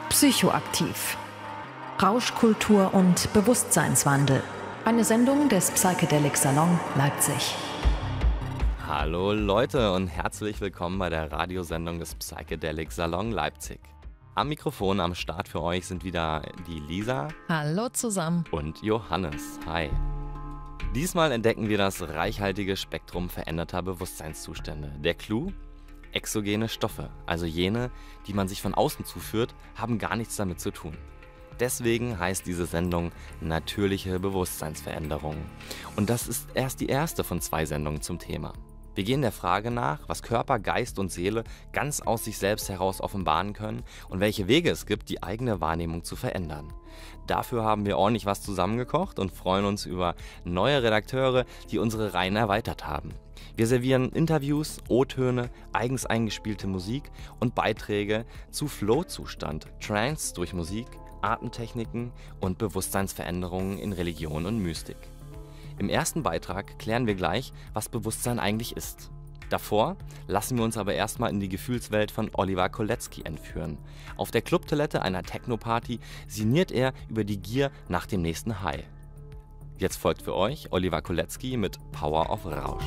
Psychoaktiv. Rauschkultur und Bewusstseinswandel. Eine Sendung des Psychedelic Salon Leipzig. Hallo Leute und herzlich willkommen bei der Radiosendung des Psychedelic Salon Leipzig. Am Mikrofon am Start für euch sind wieder die Lisa. Hallo zusammen. Und Johannes. Hi. Diesmal entdecken wir das reichhaltige Spektrum veränderter Bewusstseinszustände. Der Clou? Exogene Stoffe, also jene, die man sich von außen zuführt, haben gar nichts damit zu tun. Deswegen heißt diese Sendung Natürliche Bewusstseinsveränderung. Und das ist erst die erste von 2 Sendungen zum Thema. Wir gehen der Frage nach, was Körper, Geist und Seele ganz aus sich selbst heraus offenbaren können und welche Wege es gibt, die eigene Wahrnehmung zu verändern. Dafür haben wir ordentlich was zusammengekocht und freuen uns über neue Redakteure, die unsere Reihen erweitert haben. Wir servieren Interviews, O-Töne, eigens eingespielte Musik und Beiträge zu Flow-Zustand, Trance durch Musik, Atemtechniken und Bewusstseinsveränderungen in Religion und Mystik. Im ersten Beitrag klären wir gleich, was Bewusstsein eigentlich ist. Davor lassen wir uns aber erstmal in die Gefühlswelt von Oliver Kolecki entführen. Auf der Clubtoilette einer Techno-Party sinniert er über die Gier nach dem nächsten High. Jetzt folgt für euch Oliver Kolecki mit Power of Rausch.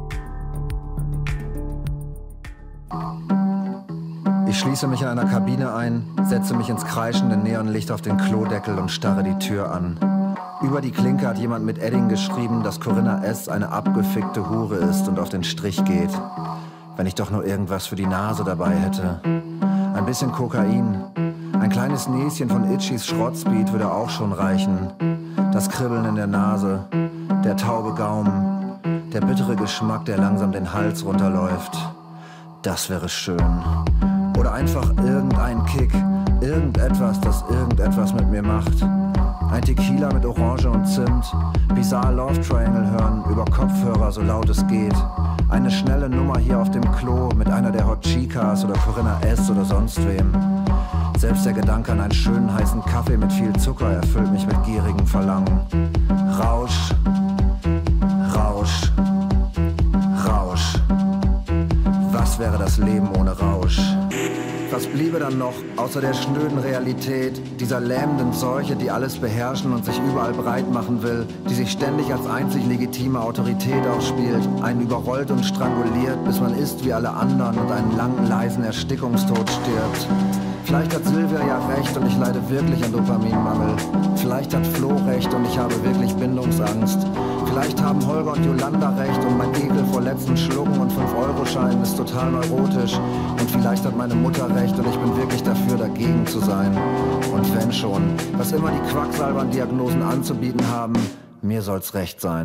Ich schließe mich in einer Kabine ein, setze mich ins kreischende Neonlicht auf den Klodeckel und starre die Tür an. Über die Klinke hat jemand mit Edding geschrieben, dass Corinna S. eine abgefickte Hure ist und auf den Strich geht. Wenn ich doch nur irgendwas für die Nase dabei hätte. Ein bisschen Kokain, ein kleines Näschen von Itchys Schrottspeed würde auch schon reichen. Das Kribbeln in der Nase, der taube Gaumen, der bittere Geschmack, der langsam den Hals runterläuft. Das wäre schön. Oder einfach irgendein Kick, irgendetwas, das irgendetwas mit mir macht. Ein Tequila mit Orange und Zimt, Bizarre Love Triangle hören, über Kopfhörer, so laut es geht. Eine schnelle Nummer hier auf dem Klo mit einer der Hot Chicas oder Corinna S. oder sonst wem. Selbst der Gedanke an einen schönen heißen Kaffee mit viel Zucker erfüllt mich mit gierigem Verlangen. Rausch, Rausch, Rausch. Was wäre das Leben ohne Rausch? Was bliebe dann noch, außer der schnöden Realität, dieser lähmenden Seuche, die alles beherrschen und sich überall breit machen will, die sich ständig als einzig legitime Autorität ausspielt, einen überrollt und stranguliert, bis man ist wie alle anderen und einen langen, leisen Erstickungstod stirbt. Vielleicht hat Silvia ja recht und ich leide wirklich an Dopaminmangel. Vielleicht hat Flo recht und ich habe wirklich Bindungsangst. Vielleicht haben Holger und Jolanda recht und mein Ekel vor letzten Schlucken und 5-Euro-Scheinen ist total neurotisch. Und vielleicht hat meine Mutter recht und ich bin wirklich dafür, dagegen zu sein. Und wenn schon, was immer die Quacksalbern-Diagnosen anzubieten haben, mir soll's recht sein.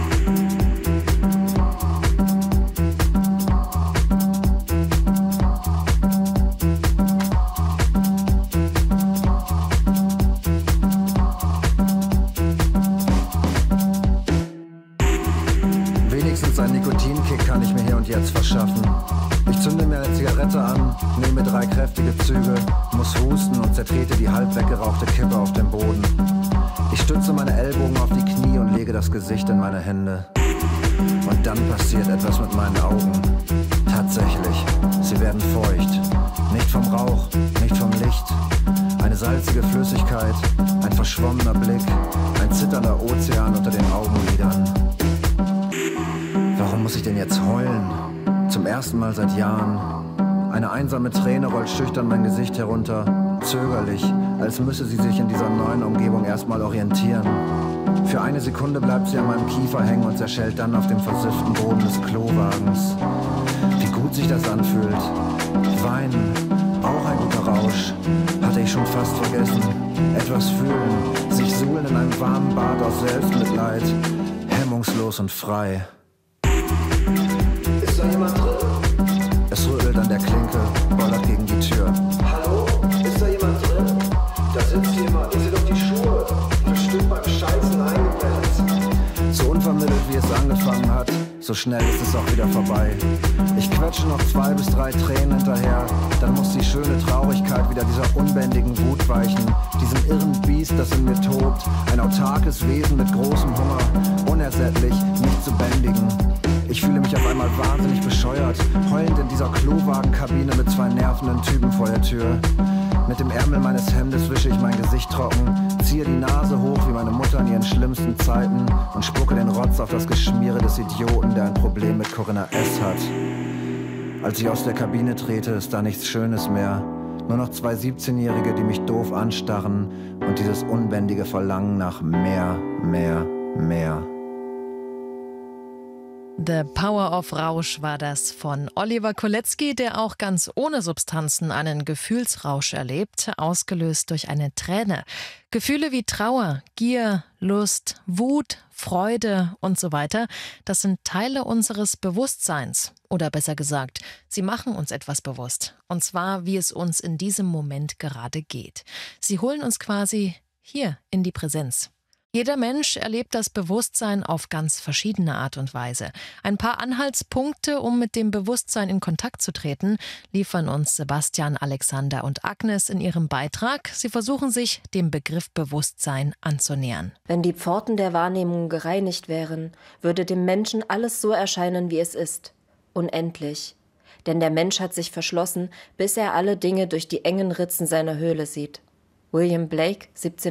Jetzt verschaffen. Ich zünde mir eine Zigarette an, nehme 3 kräftige Züge, muss husten und zertrete die halb weggerauchte Kippe auf dem Boden. Ich stütze meine Ellbogen auf die Knie und lege das Gesicht in meine Hände. Und dann passiert etwas mit meinen Augen. Tatsächlich, sie werden feucht. Nicht vom Rauch, nicht vom Licht. Eine salzige Flüssigkeit, ein verschwommener Blick, ein zitternder Ozean unter den Augenlidern. Warum muss ich denn jetzt heulen? Zum ersten Mal seit Jahren. Eine einsame Träne rollt schüchtern mein Gesicht herunter, zögerlich, als müsse sie sich in dieser neuen Umgebung erstmal orientieren. Für eine Sekunde bleibt sie an meinem Kiefer hängen und zerschellt dann auf dem versifften Boden des Klowagens. Wie gut sich das anfühlt. Weinen, auch ein guter Rausch. Hatte ich schon fast vergessen. Etwas fühlen, sich suhlen in einem warmen Bad aus Selbstmitleid. Hemmungslos und frei. Ist da jemand drin? Es rüttelt an der Klinke, bollert gegen die Tür. Hallo? Ist da jemand drin? Da sitzt jemand, ich sehe doch die Schuhe. Bestimmt beim Scheißen eingepennt. So unvermittelt wie es angefangen hat, so schnell ist es auch wieder vorbei. Ich quetsche noch 2 bis 3 Tränen hinterher, dann muss die schöne Traurigkeit wieder dieser unbändigen Wut weichen, diesem irren Biest, das in mir tobt, ein autarkes Wesen mit großem Hunger, unersättlich, nicht zu bändigen. Ich fühle mich auf einmal wahnsinnig bescheuert, heulend in dieser Klowagenkabine mit 2 nervenden Typen vor der Tür. Mit dem Ärmel meines Hemdes wische ich mein Gesicht trocken, ziehe die Nase hoch wie meine Mutter in ihren schlimmsten Zeiten und spucke den Rotz auf das Geschmiere des Idioten, der ein Problem mit Corinna S. hat. Als ich aus der Kabine trete, ist da nichts Schönes mehr. Nur noch 2 17-Jährige, die mich doof anstarren und dieses unbändige Verlangen nach mehr, mehr, mehr. The Power of Rausch war das von Oliver Kolecki, der auch ganz ohne Substanzen einen Gefühlsrausch erlebt, ausgelöst durch eine Träne. Gefühle wie Trauer, Gier, Lust, Wut, Freude und so weiter, das sind Teile unseres Bewusstseins. Oder besser gesagt, sie machen uns etwas bewusst. Und zwar, wie es uns in diesem Moment gerade geht. Sie holen uns quasi hier in die Präsenz. Jeder Mensch erlebt das Bewusstsein auf ganz verschiedene Art und Weise. Ein paar Anhaltspunkte, um mit dem Bewusstsein in Kontakt zu treten, liefern uns Sebastian, Alexander und Agnes in ihrem Beitrag. Sie versuchen sich dem Begriff Bewusstsein anzunähern. Wenn die Pforten der Wahrnehmung gereinigt wären, würde dem Menschen alles so erscheinen, wie es ist. Unendlich. Denn der Mensch hat sich verschlossen, bis er alle Dinge durch die engen Ritzen seiner Höhle sieht. William Blake,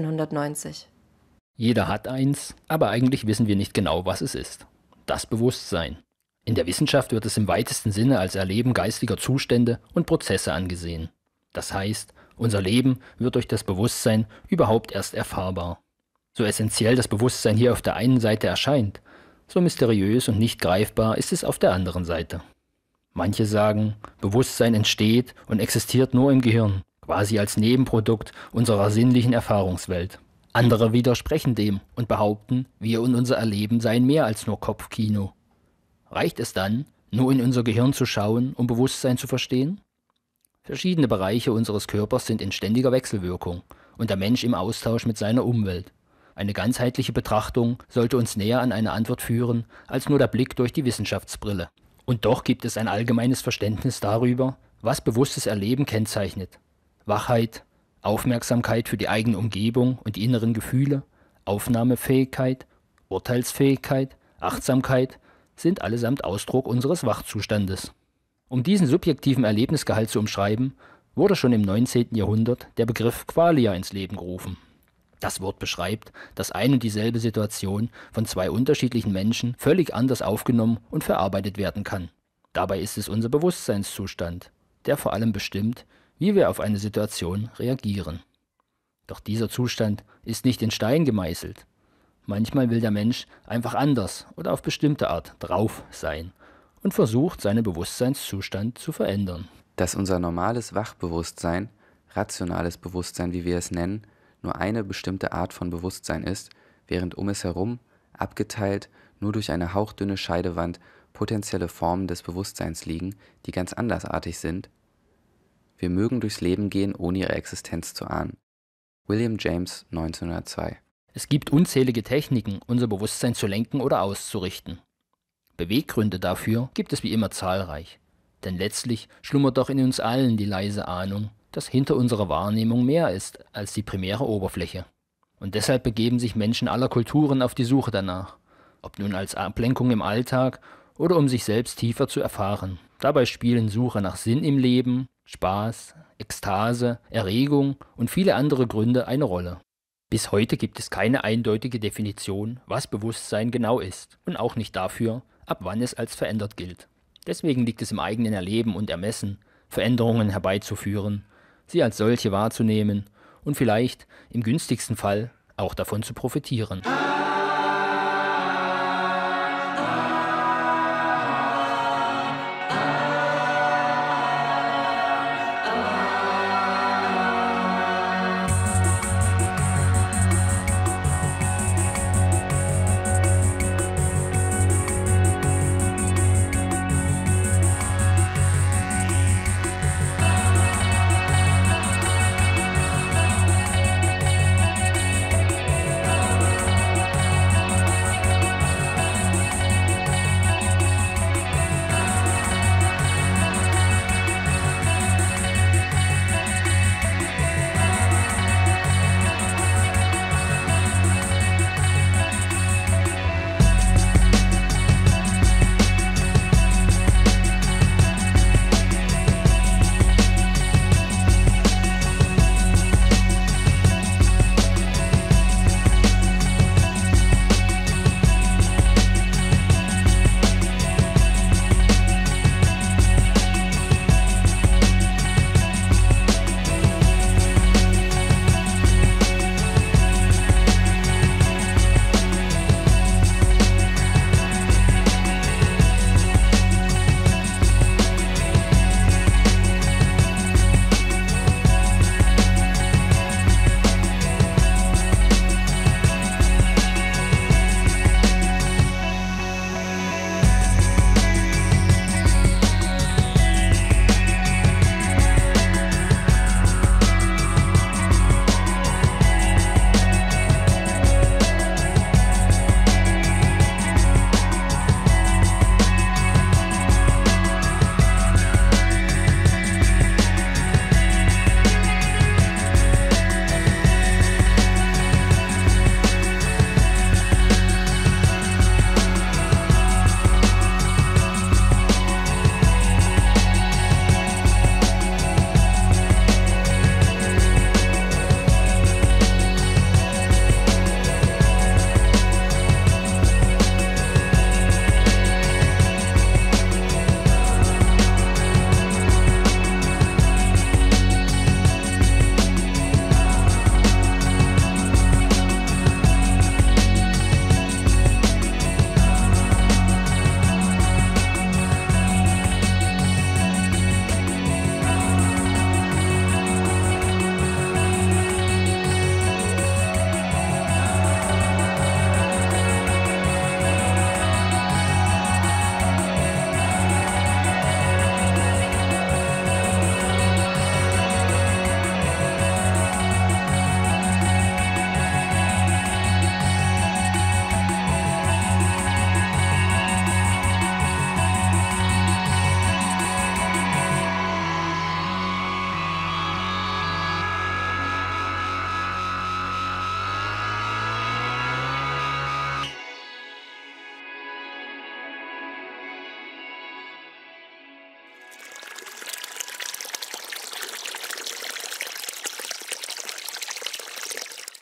1790. Jeder hat eins, aber eigentlich wissen wir nicht genau, was es ist. Das Bewusstsein. In der Wissenschaft wird es im weitesten Sinne als Erleben geistiger Zustände und Prozesse angesehen. Das heißt, unser Leben wird durch das Bewusstsein überhaupt erst erfahrbar. So essentiell das Bewusstsein hier auf der einen Seite erscheint, so mysteriös und nicht greifbar ist es auf der anderen Seite. Manche sagen, Bewusstsein entsteht und existiert nur im Gehirn, quasi als Nebenprodukt unserer sinnlichen Erfahrungswelt. Andere widersprechen dem und behaupten, wir und unser Erleben seien mehr als nur Kopfkino. Reicht es dann, nur in unser Gehirn zu schauen, um Bewusstsein zu verstehen? Verschiedene Bereiche unseres Körpers sind in ständiger Wechselwirkung und der Mensch im Austausch mit seiner Umwelt. Eine ganzheitliche Betrachtung sollte uns näher an eine Antwort führen, als nur der Blick durch die Wissenschaftsbrille. Und doch gibt es ein allgemeines Verständnis darüber, was bewusstes Erleben kennzeichnet. Wachheit, Aufmerksamkeit für die eigene Umgebung und die inneren Gefühle, Aufnahmefähigkeit, Urteilsfähigkeit, Achtsamkeit sind allesamt Ausdruck unseres Wachzustandes. Um diesen subjektiven Erlebnisgehalt zu umschreiben, wurde schon im 19. Jahrhundert der Begriff Qualia ins Leben gerufen. Das Wort beschreibt, dass ein und dieselbe Situation von 2 unterschiedlichen Menschen völlig anders aufgenommen und verarbeitet werden kann. Dabei ist es unser Bewusstseinszustand, der vor allem bestimmt, wie wir auf eine Situation reagieren. Doch dieser Zustand ist nicht in Stein gemeißelt. Manchmal will der Mensch einfach anders oder auf bestimmte Art drauf sein und versucht, seinen Bewusstseinszustand zu verändern. Dass unser normales Wachbewusstsein, rationales Bewusstsein, wie wir es nennen, nur eine bestimmte Art von Bewusstsein ist, während um es herum, abgeteilt, nur durch eine hauchdünne Scheidewand, potenzielle Formen des Bewusstseins liegen, die ganz andersartig sind. Wir mögen durchs Leben gehen, ohne ihre Existenz zu ahnen. William James, 1902. Es gibt unzählige Techniken, unser Bewusstsein zu lenken oder auszurichten. Beweggründe dafür gibt es wie immer zahlreich. Denn letztlich schlummert doch in uns allen die leise Ahnung, dass hinter unserer Wahrnehmung mehr ist als die primäre Oberfläche. Und deshalb begeben sich Menschen aller Kulturen auf die Suche danach, ob nun als Ablenkung im Alltag oder um sich selbst tiefer zu erfahren. Dabei spielen Suche nach Sinn im Leben, Spaß, Ekstase, Erregung und viele andere Gründe eine Rolle. Bis heute gibt es keine eindeutige Definition, was Bewusstsein genau ist und auch nicht dafür, ab wann es als verändert gilt. Deswegen liegt es im eigenen Erleben und Ermessen, Veränderungen herbeizuführen, sie als solche wahrzunehmen und vielleicht im günstigsten Fall auch davon zu profitieren.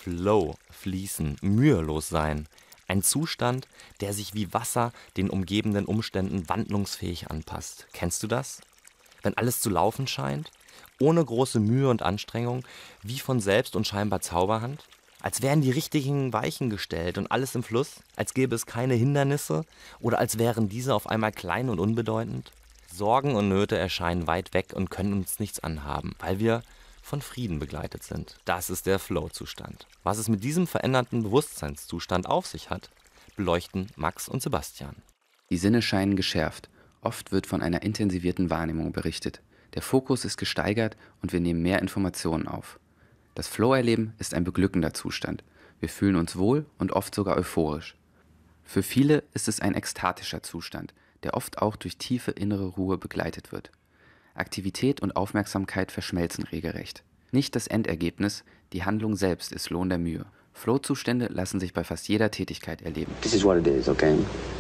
Flow, fließen, mühelos sein. Ein Zustand, der sich wie Wasser den umgebenden Umständen wandlungsfähig anpasst. Kennst du das? Wenn alles zu laufen scheint, ohne große Mühe und Anstrengung, wie von selbst und scheinbar Zauberhand? Als wären die richtigen Weichen gestellt und alles im Fluss, als gäbe es keine Hindernisse oder als wären diese auf einmal klein und unbedeutend? Sorgen und Nöte erscheinen weit weg und können uns nichts anhaben, weil wir von Frieden begleitet sind. Das ist der Flow-Zustand. Was es mit diesem veränderten Bewusstseinszustand auf sich hat, beleuchten Max und Sebastian. Die Sinne scheinen geschärft. Oft wird von einer intensivierten Wahrnehmung berichtet. Der Fokus ist gesteigert und wir nehmen mehr Informationen auf. Das Flow-Erleben ist ein beglückender Zustand. Wir fühlen uns wohl und oft sogar euphorisch. Für viele ist es ein ekstatischer Zustand, der oft auch durch tiefe innere Ruhe begleitet wird. Aktivität und Aufmerksamkeit verschmelzen regelrecht. Nicht das Endergebnis, die Handlung selbst ist Lohn der Mühe. Flow-Zustände lassen sich bei fast jeder Tätigkeit erleben. This is what it is, okay?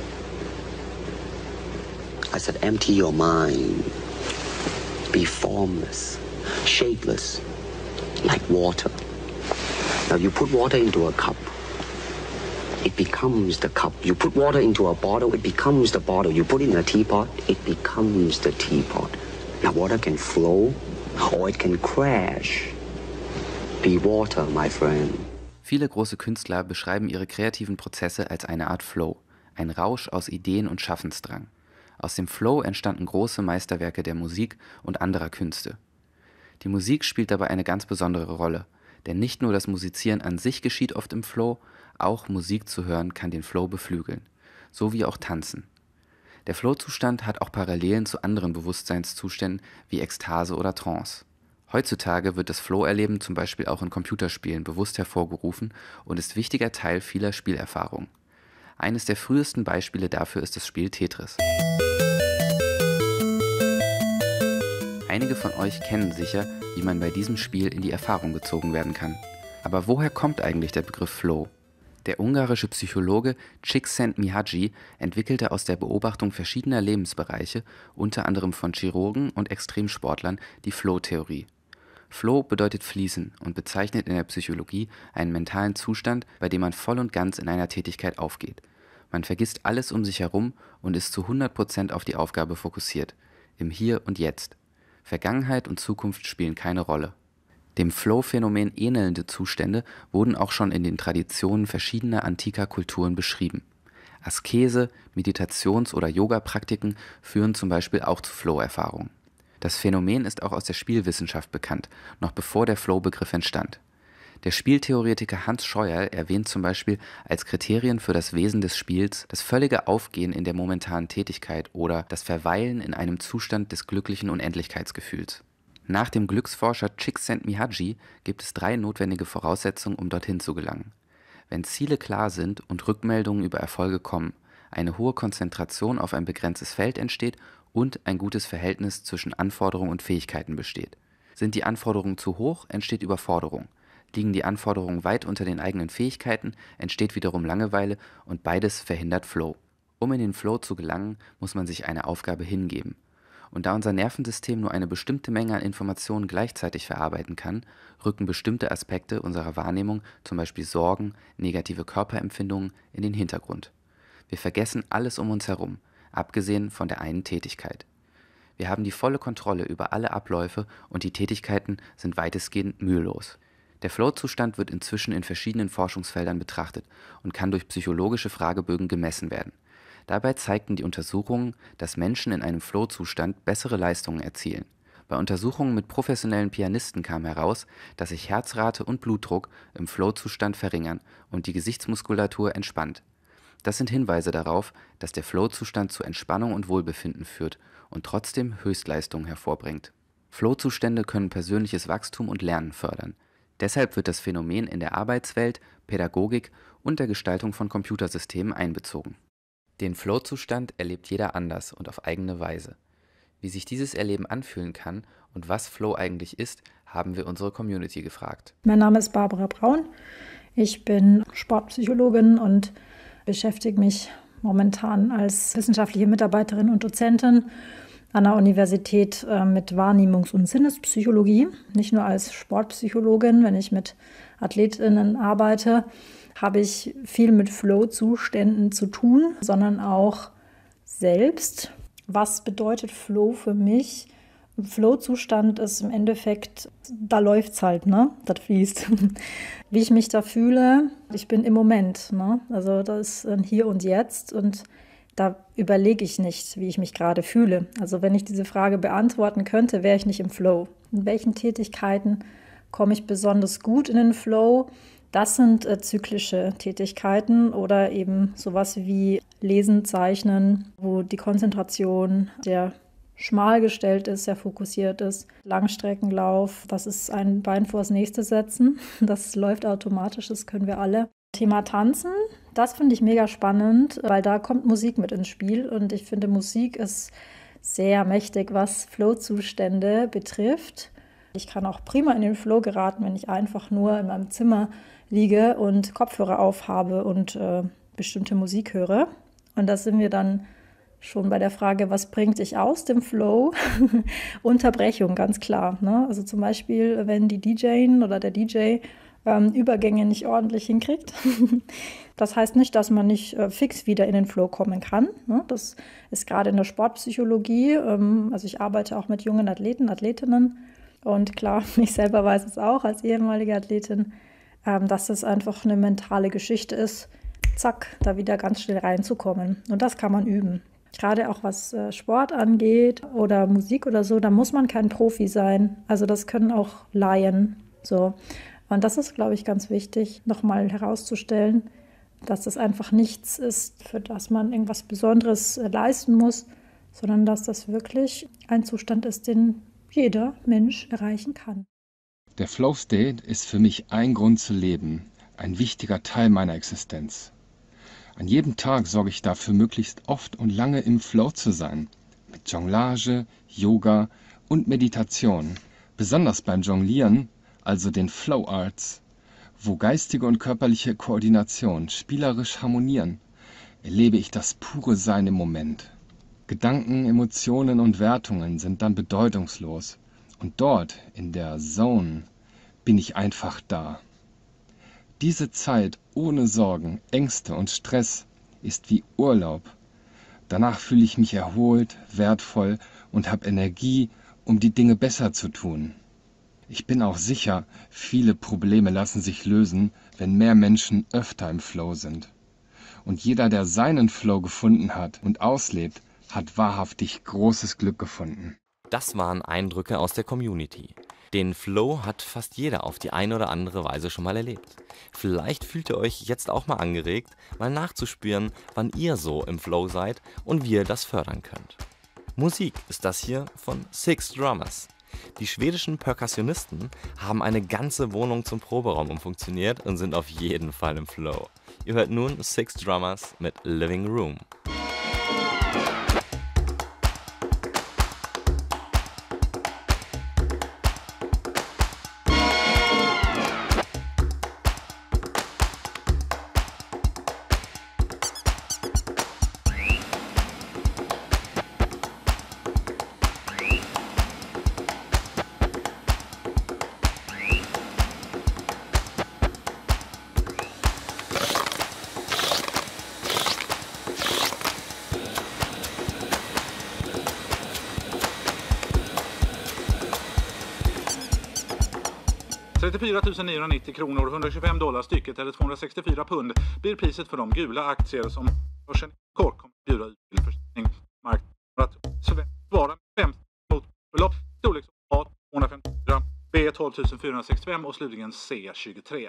I said empty your mind. Be formless, shapeless, like water. Now you put water into a cup. It becomes the cup. You put water into a bottle, it becomes the bottle. You put it in a teapot, it becomes the teapot. Now water can flow or it can crash. Be water, my friend. Viele große Künstler beschreiben ihre kreativen Prozesse als eine Art Flow, ein Rausch aus Ideen und Schaffensdrang. Aus dem Flow entstanden große Meisterwerke der Musik und anderer Künste. Die Musik spielt dabei eine ganz besondere Rolle, denn nicht nur das Musizieren an sich geschieht oft im Flow, auch Musik zu hören kann den Flow beflügeln, so wie auch Tanzen. Der Flow-Zustand hat auch Parallelen zu anderen Bewusstseinszuständen wie Ekstase oder Trance. Heutzutage wird das Flow-Erleben zum Beispiel auch in Computerspielen bewusst hervorgerufen und ist wichtiger Teil vieler Spielerfahrungen. Eines der frühesten Beispiele dafür ist das Spiel Tetris. Einige von euch kennen sicher, wie man bei diesem Spiel in die Erfahrung gezogen werden kann. Aber woher kommt eigentlich der Begriff Flow? Der ungarische Psychologe Csikszentmihalyi entwickelte aus der Beobachtung verschiedener Lebensbereiche, unter anderem von Chirurgen und Extremsportlern, die Flow-Theorie. Flow bedeutet fließen und bezeichnet in der Psychologie einen mentalen Zustand, bei dem man voll und ganz in einer Tätigkeit aufgeht. Man vergisst alles um sich herum und ist zu 100% auf die Aufgabe fokussiert, im Hier und Jetzt. Vergangenheit und Zukunft spielen keine Rolle. Dem Flow-Phänomen ähnelnde Zustände wurden auch schon in den Traditionen verschiedener antiker Kulturen beschrieben. Askese, Meditations- oder Yoga-Praktiken führen zum Beispiel auch zu Flow-Erfahrungen. Das Phänomen ist auch aus der Spielwissenschaft bekannt, noch bevor der Flow-Begriff entstand. Der Spieltheoretiker Hans Scheuerl erwähnt zum Beispiel als Kriterien für das Wesen des Spiels das völlige Aufgehen in der momentanen Tätigkeit oder das Verweilen in einem Zustand des glücklichen Unendlichkeitsgefühls. Nach dem Glücksforscher Csikszentmihalyi gibt es 3 notwendige Voraussetzungen, um dorthin zu gelangen. Wenn Ziele klar sind und Rückmeldungen über Erfolge kommen, eine hohe Konzentration auf ein begrenztes Feld entsteht und ein gutes Verhältnis zwischen Anforderungen und Fähigkeiten besteht. Sind die Anforderungen zu hoch, entsteht Überforderung. Liegen die Anforderungen weit unter den eigenen Fähigkeiten, entsteht wiederum Langeweile und beides verhindert Flow. Um in den Flow zu gelangen, muss man sich einer Aufgabe hingeben. Und da unser Nervensystem nur eine bestimmte Menge an Informationen gleichzeitig verarbeiten kann, rücken bestimmte Aspekte unserer Wahrnehmung, zum Beispiel Sorgen, negative Körperempfindungen, in den Hintergrund. Wir vergessen alles um uns herum, abgesehen von der einen Tätigkeit. Wir haben die volle Kontrolle über alle Abläufe und die Tätigkeiten sind weitestgehend mühelos. Der Flow-Zustand wird inzwischen in verschiedenen Forschungsfeldern betrachtet und kann durch psychologische Fragebögen gemessen werden. Dabei zeigten die Untersuchungen, dass Menschen in einem Flow-Zustand bessere Leistungen erzielen. Bei Untersuchungen mit professionellen Pianisten kam heraus, dass sich Herzrate und Blutdruck im Flow-Zustand verringern und die Gesichtsmuskulatur entspannt. Das sind Hinweise darauf, dass der Flow-Zustand zu Entspannung und Wohlbefinden führt und trotzdem Höchstleistungen hervorbringt. Flow-Zustände können persönliches Wachstum und Lernen fördern. Deshalb wird das Phänomen in der Arbeitswelt, Pädagogik und der Gestaltung von Computersystemen einbezogen. Den Flow-Zustand erlebt jeder anders und auf eigene Weise. Wie sich dieses Erleben anfühlen kann und was Flow eigentlich ist, haben wir unsere Community gefragt. Mein Name ist Barbara Braun. Ich bin Sportpsychologin und beschäftige mich momentan als wissenschaftliche Mitarbeiterin und Dozentin an der Universität mit Wahrnehmungs- und Sinnespsychologie, nicht nur als Sportpsychologin. Wenn ich mit AthletInnen arbeite, habe ich viel mit Flow-Zuständen zu tun, sondern auch selbst. Was bedeutet Flow für mich? Flow-Zustand ist im Endeffekt, da läuft es halt, ne? Das fließt. Wie ich mich da fühle, ich bin im Moment, ne? Also das ist ein Hier und Jetzt und da überlege ich nicht, wie ich mich gerade fühle. Also wenn ich diese Frage beantworten könnte, wäre ich nicht im Flow. In welchen Tätigkeiten komme ich besonders gut in den Flow? Das sind zyklische Tätigkeiten oder eben sowas wie Lesen, Zeichnen, wo die Konzentration sehr schmal gestellt ist, sehr fokussiert ist. Langstreckenlauf, das ist ein Bein vors nächste setzen. Das läuft automatisch, das können wir alle. Thema Tanzen, das finde ich mega spannend, weil da kommt Musik mit ins Spiel und ich finde, Musik ist sehr mächtig, was Flow-Zustände betrifft. Ich kann auch prima in den Flow geraten, wenn ich einfach nur in meinem Zimmer liege und Kopfhörer aufhabe und bestimmte Musik höre. Und da sind wir dann schon bei der Frage, was bringt dich aus dem Flow? Unterbrechung, ganz klar. Ne? Also zum Beispiel, wenn die DJin oder der DJ Übergänge nicht ordentlich hinkriegt. Das heißt nicht, dass man nicht fix wieder in den Flow kommen kann. Ne? Das ist gerade in der Sportpsychologie, also ich arbeite auch mit jungen Athleten, Athletinnen und klar, ich selber weiß es auch als ehemalige Athletin, dass das einfach eine mentale Geschichte ist, zack, da wieder ganz schnell reinzukommen. Und das kann man üben. Gerade auch was Sport angeht oder Musik oder so, da muss man kein Profi sein. Also das können auch Laien. So. Und das ist, glaube ich, ganz wichtig, nochmal herauszustellen, dass das einfach nichts ist, für das man irgendwas Besonderes leisten muss, sondern dass das wirklich ein Zustand ist, den jeder Mensch erreichen kann. Der Flow State ist für mich ein Grund zu leben, ein wichtiger Teil meiner Existenz. An jedem Tag sorge ich dafür, möglichst oft und lange im Flow zu sein, mit Jonglage, Yoga und Meditation. Besonders beim Jonglieren, also den Flow Arts, wo geistige und körperliche Koordination spielerisch harmonieren, erlebe ich das pure Sein im Moment. Gedanken, Emotionen und Wertungen sind dann bedeutungslos und dort, in der Zone, bin ich einfach da. Diese Zeit ohne Sorgen, Ängste und Stress ist wie Urlaub. Danach fühle ich mich erholt, wertvoll und habe Energie, um die Dinge besser zu tun. Ich bin auch sicher, viele Probleme lassen sich lösen, wenn mehr Menschen öfter im Flow sind. Und jeder, der seinen Flow gefunden hat und auslebt, hat wahrhaftig großes Glück gefunden. Das waren Eindrücke aus der Community. Den Flow hat fast jeder auf die eine oder andere Weise schon mal erlebt. Vielleicht fühlt ihr euch jetzt auch mal angeregt, mal nachzuspüren, wann ihr so im Flow seid und wie ihr das fördern könnt. Musik ist das hier von Six Drummers. Die schwedischen Perkussionisten haben eine ganze Wohnung zum Proberaum umfunktioniert und sind auf jeden Fall im Flow. Ihr hört nun Six Drummers mit Living Room. $34 990 kronor, $125 stycket eller 264 pund blir priset för de gula aktier som börsen kort kommer att bjuda ut till försäljning. Marknaden svarar med 5 mot belopp, storlek A 254, B 12 465 och slutligen C 23.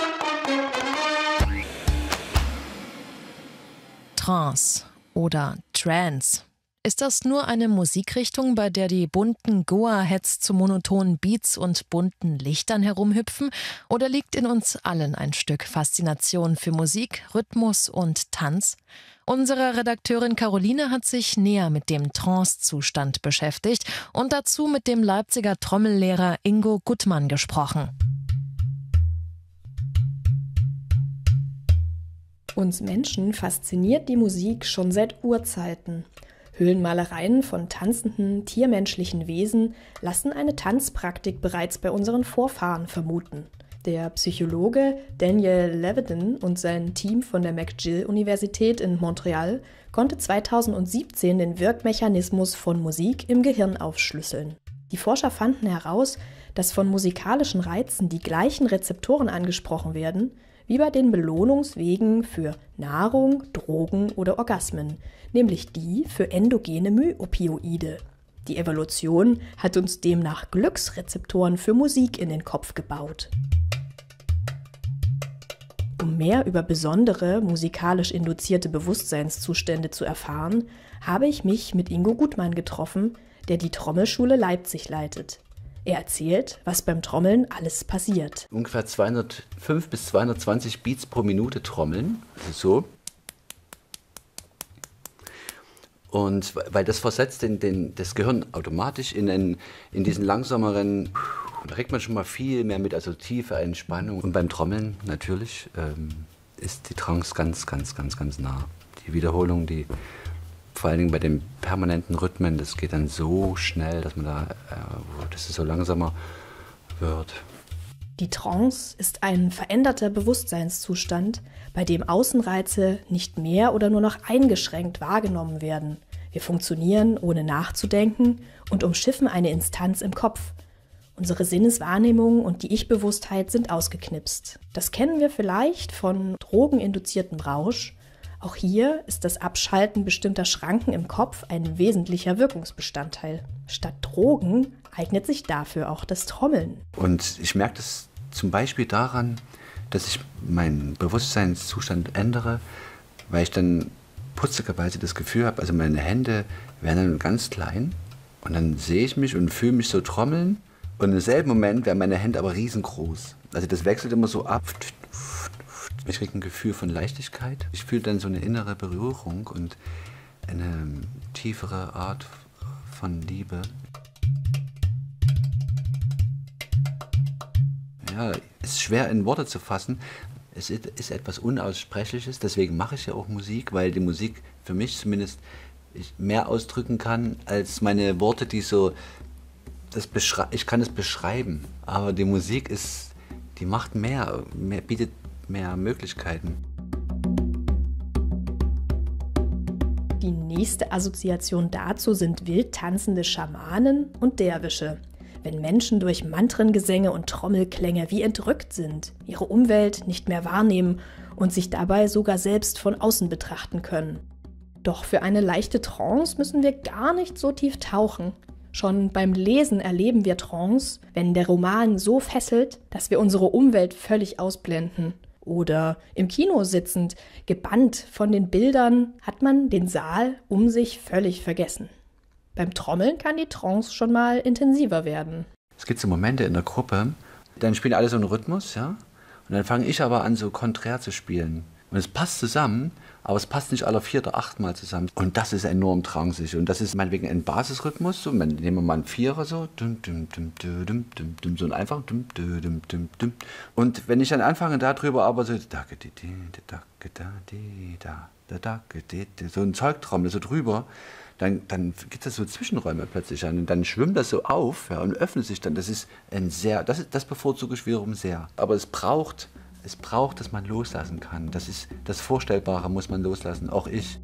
Trance oder Trance. Ist das nur eine Musikrichtung, bei der die bunten Goa-Heads zu monotonen Beats und bunten Lichtern herumhüpfen? Oder liegt in uns allen ein Stück Faszination für Musik, Rhythmus und Tanz? Unsere Redakteurin Caroline hat sich näher mit dem Trance-Zustand beschäftigt und dazu mit dem Leipziger Trommellehrer Ingo Gutmann gesprochen. Uns Menschen fasziniert die Musik schon seit Urzeiten. Höhlenmalereien von tanzenden, tiermenschlichen Wesen lassen eine Tanzpraktik bereits bei unseren Vorfahren vermuten. Der Psychologe Daniel Levitin und sein Team von der McGill-Universität in Montreal konnte 2017 den Wirkmechanismus von Musik im Gehirn aufschlüsseln. Die Forscher fanden heraus, dass von musikalischen Reizen die gleichen Rezeptoren angesprochen werden, wie bei den Belohnungswegen für Nahrung, Drogen oder Orgasmen, nämlich die für endogene Myopioide. Die Evolution hat uns demnach Glücksrezeptoren für Musik in den Kopf gebaut. Um mehr über besondere musikalisch induzierte Bewusstseinszustände zu erfahren, habe ich mich mit Ingo Gutmann getroffen, der die Trommelschule Leipzig leitet. Er erzählt, was beim Trommeln alles passiert. Ungefähr 205 bis 220 Beats pro Minute trommeln, also so. Und weil das versetzt das Gehirn automatisch in diesen langsameren, da kriegt man schon mal viel mehr mit, also tiefe Entspannung. Und beim Trommeln natürlich ist die Trance ganz, ganz, ganz, ganz nah. Die Wiederholung, vor allen Dingen bei den permanenten Rhythmen, das geht dann so schnell, dass es so langsamer wird. Die Trance ist ein veränderter Bewusstseinszustand, bei dem Außenreize nicht mehr oder nur noch eingeschränkt wahrgenommen werden. Wir funktionieren, ohne nachzudenken und umschiffen eine Instanz im Kopf. Unsere Sinneswahrnehmung und die Ich-Bewusstheit sind ausgeknipst. Das kennen wir vielleicht von drogeninduziertem Rausch. Auch hier ist das Abschalten bestimmter Schranken im Kopf ein wesentlicher Wirkungsbestandteil. Statt Drogen eignet sich dafür auch das Trommeln. Und ich merke das zum Beispiel daran, dass ich meinen Bewusstseinszustand ändere, weil ich dann putzigerweise das Gefühl habe, also meine Hände werden dann ganz klein und dann sehe ich mich und fühle mich so trommeln und im selben Moment werden meine Hände aber riesengroß. Also das wechselt immer so ab. Ich kriege ein Gefühl von Leichtigkeit. Ich fühle dann so eine innere Berührung und eine tiefere Art von Liebe. Ja, es ist schwer in Worte zu fassen. Es ist etwas Unaussprechliches, deswegen mache ich ja auch Musik, weil die Musik für mich zumindest mehr ausdrücken kann als meine Worte, die so, ich kann es beschreiben, aber die Musik die macht mehr, bietet mehr Möglichkeiten. Die nächste Assoziation dazu sind wild tanzende Schamanen und Derwische. Wenn Menschen durch Mantrengesänge und Trommelklänge wie entrückt sind, ihre Umwelt nicht mehr wahrnehmen und sich dabei sogar selbst von außen betrachten können. Doch für eine leichte Trance müssen wir gar nicht so tief tauchen. Schon beim Lesen erleben wir Trance, wenn der Roman so fesselt, dass wir unsere Umwelt völlig ausblenden. Oder im Kino sitzend, gebannt von den Bildern, hat man den Saal um sich völlig vergessen. Beim Trommeln kann die Trance schon mal intensiver werden. Es gibt so Momente in der Gruppe, dann spielen alle so einen Rhythmus, ja? Und dann fange ich aber an, so konträr zu spielen. Und es passt zusammen, aber es passt nicht alle 4. oder 8 Mal zusammen. Und das ist enorm tranceig. Und das ist meinetwegen ein Basisrhythmus. So, nehmen wir mal einen Vierer so. So ein einfach. Und wenn ich dann anfange, darüber aber so ein Zeug trommel, so drüber, dann gibt es so Zwischenräume plötzlich an. Und dann schwimmt das so auf, ja, und öffnet sich dann. Das bevorzuge ich wiederum sehr. Aber es braucht, dass man loslassen kann. Das Vorstellbare muss man loslassen, auch ich.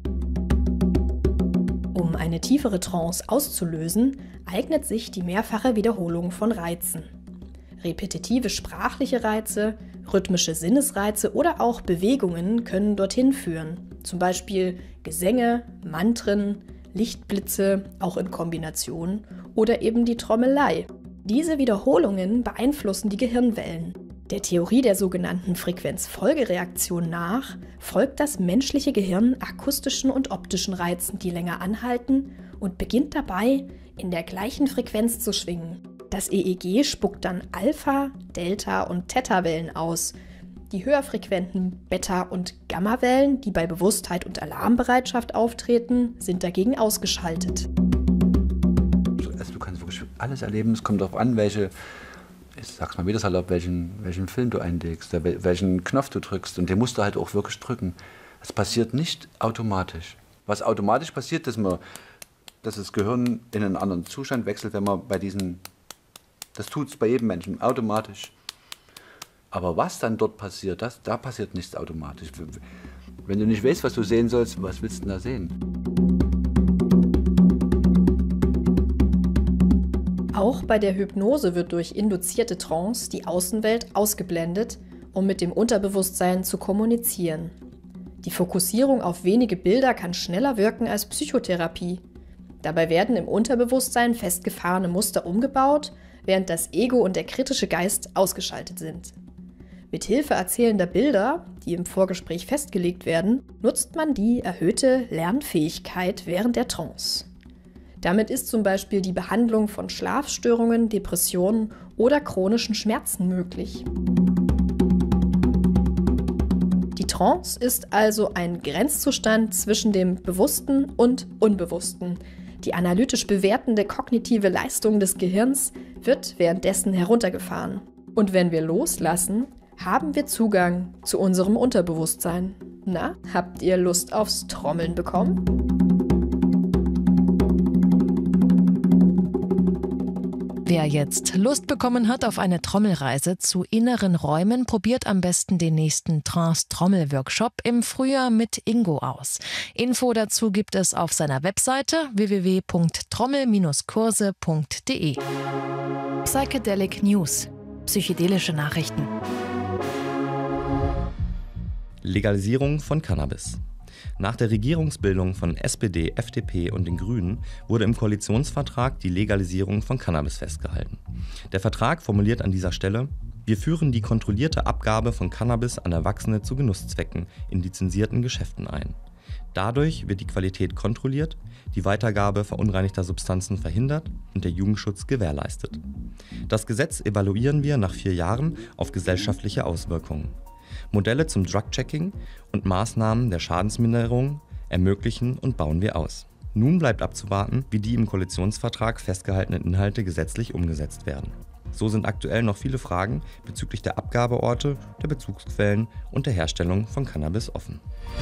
Um eine tiefere Trance auszulösen, eignet sich die mehrfache Wiederholung von Reizen. Repetitive sprachliche Reize, rhythmische Sinnesreize oder auch Bewegungen können dorthin führen. Zum Beispiel Gesänge, Mantren, Lichtblitze, auch in Kombination, oder eben die Trommelei. Diese Wiederholungen beeinflussen die Gehirnwellen. Der Theorie der sogenannten Frequenzfolgereaktion nach folgt das menschliche Gehirn akustischen und optischen Reizen, die länger anhalten, und beginnt dabei, in der gleichen Frequenz zu schwingen. Das EEG spuckt dann Alpha-, Delta- und Theta-Wellen aus. Die höherfrequenten Beta- und Gamma-Wellen, die bei Bewusstheit und Alarmbereitschaft auftreten, sind dagegen ausgeschaltet. Also du kannst wirklich alles erleben, es kommt darauf an, ich sag's mal wieder salopp, welchen Film du einlegst, welchen Knopf du drückst, und den musst du halt auch wirklich drücken. Es passiert nicht automatisch. Was automatisch passiert, dass das Gehirn in einen anderen Zustand wechselt, wenn man das tut es bei jedem Menschen automatisch. Aber was dann dort passiert, da passiert nichts automatisch. Wenn du nicht weißt, was du sehen sollst, was willst du denn da sehen? Auch bei der Hypnose wird durch induzierte Trance die Außenwelt ausgeblendet, um mit dem Unterbewusstsein zu kommunizieren. Die Fokussierung auf wenige Bilder kann schneller wirken als Psychotherapie. Dabei werden im Unterbewusstsein festgefahrene Muster umgebaut, während das Ego und der kritische Geist ausgeschaltet sind. Mit Hilfe erzählender Bilder, die im Vorgespräch festgelegt werden, nutzt man die erhöhte Lernfähigkeit während der Trance. Damit ist zum Beispiel die Behandlung von Schlafstörungen, Depressionen oder chronischen Schmerzen möglich. Die Trance ist also ein Grenzzustand zwischen dem Bewussten und Unbewussten. Die analytisch bewertende kognitive Leistung des Gehirns wird währenddessen heruntergefahren. Und wenn wir loslassen, haben wir Zugang zu unserem Unterbewusstsein. Na, habt ihr Lust aufs Trommeln bekommen? Wer jetzt Lust bekommen hat auf eine Trommelreise zu inneren Räumen, probiert am besten den nächsten Trance-Trommel-Workshop im Frühjahr mit Ingo aus. Info dazu gibt es auf seiner Webseite www.trommel-kurse.de. Psychedelic News. Psychedelische Nachrichten. Legalisierung von Cannabis. Nach der Regierungsbildung von SPD, FDP und den Grünen wurde im Koalitionsvertrag die Legalisierung von Cannabis festgehalten. Der Vertrag formuliert an dieser Stelle: Wir führen die kontrollierte Abgabe von Cannabis an Erwachsene zu Genusszwecken in lizenzierten Geschäften ein. Dadurch wird die Qualität kontrolliert, die Weitergabe verunreinigter Substanzen verhindert und der Jugendschutz gewährleistet. Das Gesetz evaluieren wir nach 4 Jahren auf gesellschaftliche Auswirkungen. Modelle zum Drug-Checking und Maßnahmen der Schadensminderung ermöglichen und bauen wir aus. Nun bleibt abzuwarten, wie die im Koalitionsvertrag festgehaltenen Inhalte gesetzlich umgesetzt werden. So sind aktuell noch viele Fragen bezüglich der Abgabeorte, der Bezugsquellen und der Herstellung von Cannabis offen.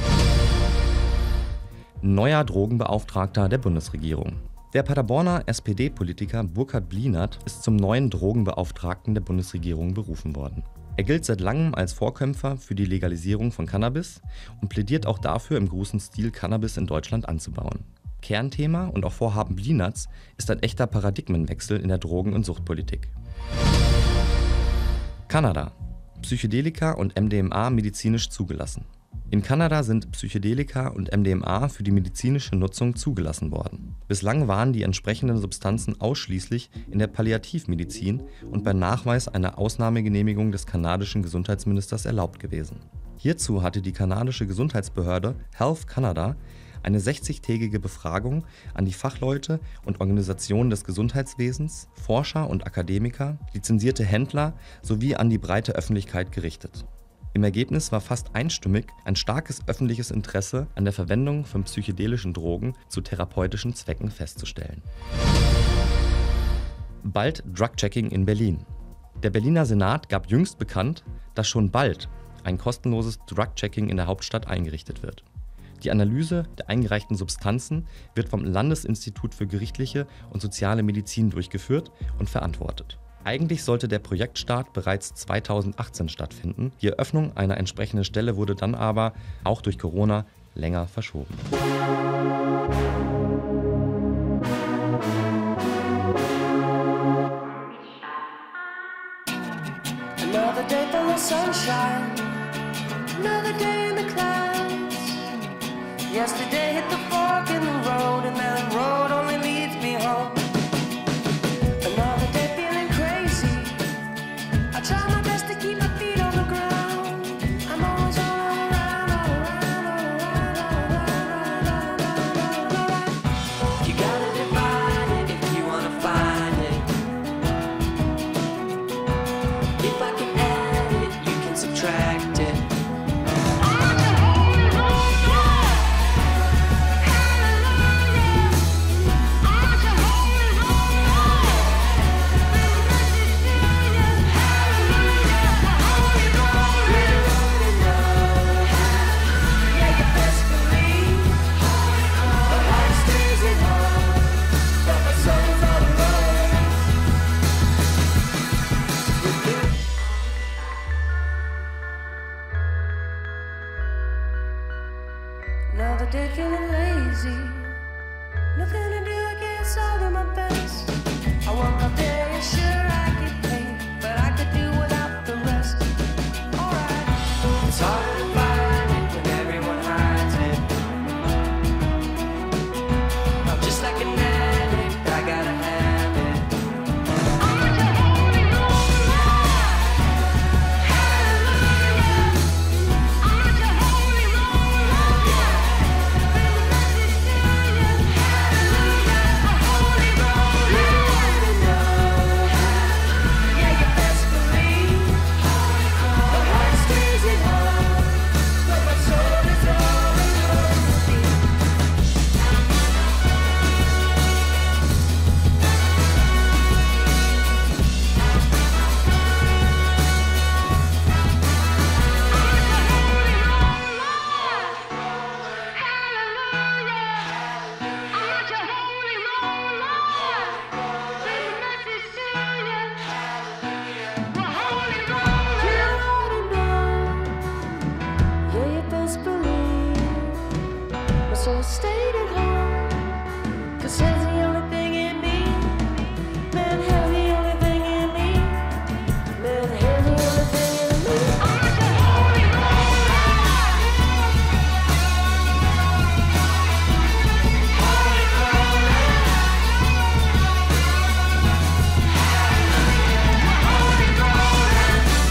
Neuer Drogenbeauftragter der Bundesregierung. Der Paderborner SPD-Politiker Burkhard Blinert ist zum neuen Drogenbeauftragten der Bundesregierung berufen worden. Er gilt seit langem als Vorkämpfer für die Legalisierung von Cannabis und plädiert auch dafür, im großen Stil Cannabis in Deutschland anzubauen. Kernthema und auch Vorhaben Blinerts ist ein echter Paradigmenwechsel in der Drogen- und Suchtpolitik. Kanada. Psychedelika und MDMA medizinisch zugelassen. In Kanada sind Psychedelika und MDMA für die medizinische Nutzung zugelassen worden. Bislang waren die entsprechenden Substanzen ausschließlich in der Palliativmedizin und bei Nachweis einer Ausnahmegenehmigung des kanadischen Gesundheitsministers erlaubt gewesen. Hierzu hatte die kanadische Gesundheitsbehörde Health Canada eine 60-tägige Befragung an die Fachleute und Organisationen des Gesundheitswesens, Forscher und Akademiker, lizenzierte Händler sowie an die breite Öffentlichkeit gerichtet. Im Ergebnis war fast einstimmig ein starkes öffentliches Interesse an der Verwendung von psychedelischen Drogen zu therapeutischen Zwecken festzustellen. Bald Drug-Checking in Berlin. Der Berliner Senat gab jüngst bekannt, dass schon bald ein kostenloses Drug-Checking in der Hauptstadt eingerichtet wird. Die Analyse der eingereichten Substanzen wird vom Landesinstitut für gerichtliche und soziale Medizin durchgeführt und verantwortet. Eigentlich sollte der Projektstart bereits 2018 stattfinden. Die Eröffnung einer entsprechenden Stelle wurde dann aber, auch durch Corona, länger verschoben. Another day full of sunshine, another day in the clouds. Yesterday hit the fork in the road, and that road only leads me home. Another day feeling crazy, I try my best to keep my it's all of my best. I work all day, sure I get paid, but I could do without the rest. Alright, it's hard to find it when everyone hides it. I'm just like an addict, I gotta have it. I'm your holy roller. Hallelujah. I'm your holy roller. Yeah, you best believe the heart stays at home, but my soul is all alone. Yeah, you best believe my soul stayed at home, 'cause heaven's the only thing in me. Man, heaven's the only thing in me. Man, heaven's the only thing in me. I'm your holy roller. Holy roller. Holy roller.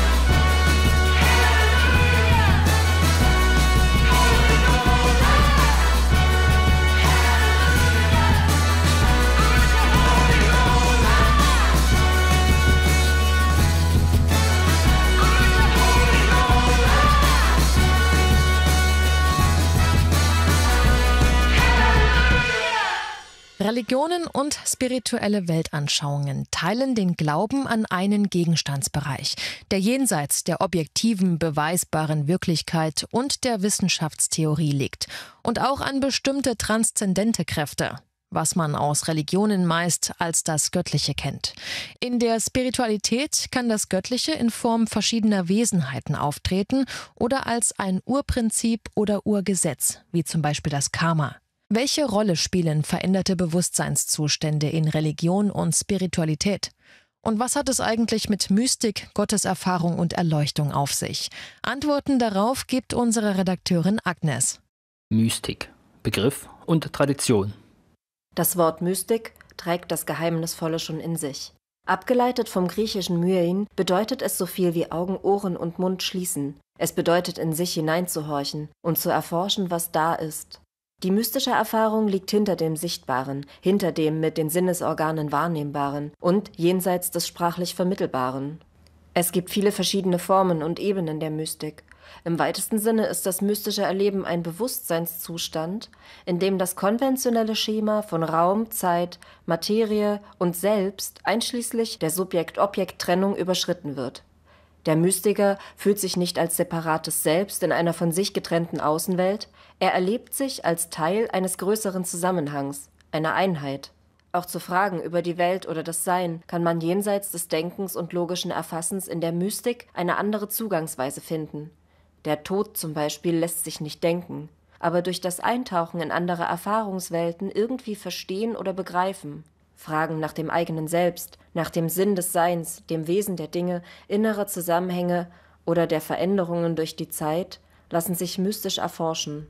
Religionen und spirituelle Weltanschauungen teilen den Glauben an einen Gegenstandsbereich, der jenseits der objektiven, beweisbaren Wirklichkeit und der Wissenschaftstheorie liegt und auch an bestimmte transzendente Kräfte, was man aus Religionen meist als das Göttliche kennt. In der Spiritualität kann das Göttliche in Form verschiedener Wesenheiten auftreten oder als ein Urprinzip oder Urgesetz, wie zum Beispiel das Karma. Welche Rolle spielen veränderte Bewusstseinszustände in Religion und Spiritualität? Und was hat es eigentlich mit Mystik, Gotteserfahrung und Erleuchtung auf sich? Antworten darauf gibt unsere Redakteurin Agnes. Mystik, Begriff und Tradition. Das Wort Mystik trägt das Geheimnisvolle schon in sich. Abgeleitet vom griechischen Myein bedeutet es so viel wie Augen, Ohren und Mund schließen. Es bedeutet, in sich hineinzuhorchen und zu erforschen, was da ist. Die mystische Erfahrung liegt hinter dem Sichtbaren, hinter dem mit den Sinnesorganen Wahrnehmbaren und jenseits des sprachlich Vermittelbaren. Es gibt viele verschiedene Formen und Ebenen der Mystik. Im weitesten Sinne ist das mystische Erleben ein Bewusstseinszustand, in dem das konventionelle Schema von Raum, Zeit, Materie und Selbst einschließlich der Subjekt-Objekt-Trennung überschritten wird. Der Mystiker fühlt sich nicht als separates Selbst in einer von sich getrennten Außenwelt, er erlebt sich als Teil eines größeren Zusammenhangs, einer Einheit. Auch zu Fragen über die Welt oder das Sein kann man jenseits des Denkens und logischen Erfassens in der Mystik eine andere Zugangsweise finden. Der Tod zum Beispiel lässt sich nicht denken, aber durch das Eintauchen in andere Erfahrungswelten irgendwie verstehen oder begreifen. Fragen nach dem eigenen Selbst, nach dem Sinn des Seins, dem Wesen der Dinge, innerer Zusammenhänge oder der Veränderungen durch die Zeit lassen sich mystisch erforschen.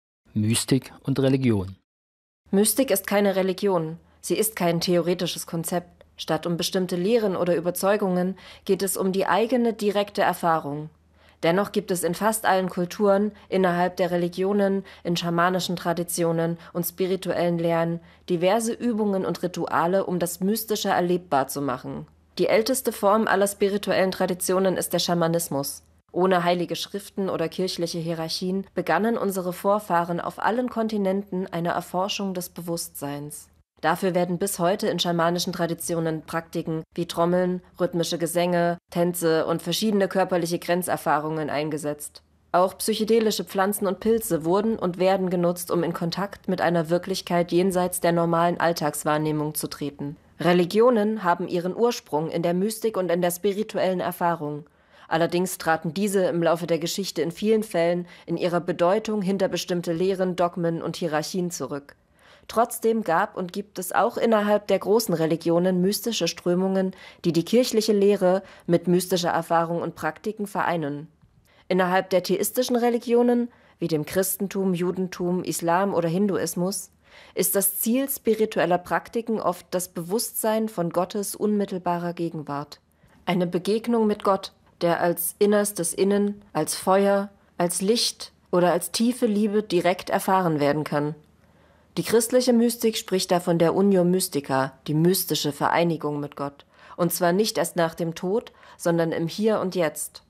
Mystik und Religion. Mystik ist keine Religion, sie ist kein theoretisches Konzept. Statt um bestimmte Lehren oder Überzeugungen geht es um die eigene direkte Erfahrung. Dennoch gibt es in fast allen Kulturen, innerhalb der Religionen, in schamanischen Traditionen und spirituellen Lehren diverse Übungen und Rituale, um das Mystische erlebbar zu machen. Die älteste Form aller spirituellen Traditionen ist der Schamanismus. Ohne heilige Schriften oder kirchliche Hierarchien begannen unsere Vorfahren auf allen Kontinenten eine Erforschung des Bewusstseins. Dafür werden bis heute in schamanischen Traditionen Praktiken wie Trommeln, rhythmische Gesänge, Tänze und verschiedene körperliche Grenzerfahrungen eingesetzt. Auch psychedelische Pflanzen und Pilze wurden und werden genutzt, um in Kontakt mit einer Wirklichkeit jenseits der normalen Alltagswahrnehmung zu treten. Religionen haben ihren Ursprung in der Mystik und in der spirituellen Erfahrung. Allerdings traten diese im Laufe der Geschichte in vielen Fällen in ihrer Bedeutung hinter bestimmte Lehren, Dogmen und Hierarchien zurück. Trotzdem gab und gibt es auch innerhalb der großen Religionen mystische Strömungen, die die kirchliche Lehre mit mystischer Erfahrung und Praktiken vereinen. Innerhalb der theistischen Religionen, wie dem Christentum, Judentum, Islam oder Hinduismus, ist das Ziel spiritueller Praktiken oft das Bewusstsein von Gottes unmittelbarer Gegenwart. Eine Begegnung mit Gott, der als innerstes Innen, als Feuer, als Licht oder als tiefe Liebe direkt erfahren werden kann. Die christliche Mystik spricht da von der Unio Mystica, die mystische Vereinigung mit Gott. Und zwar nicht erst nach dem Tod, sondern im Hier und Jetzt.